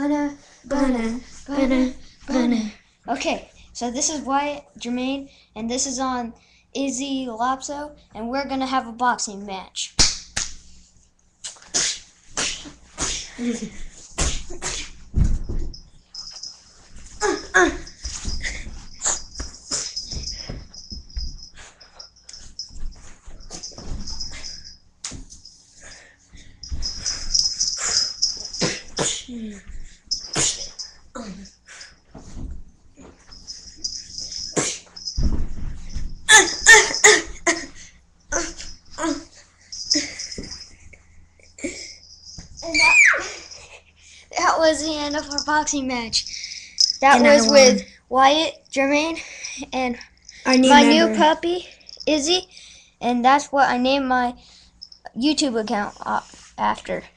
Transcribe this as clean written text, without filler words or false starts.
Bana, bana, bana, bana. Okay, so this is Wyatt Jermaine, and this is on Izzy Lopso, and we're gonna have a boxing match. And that was the end of our boxing match. That was with Wyatt Jermaine and my new puppy, Izzy, and that's what I named my YouTube account after.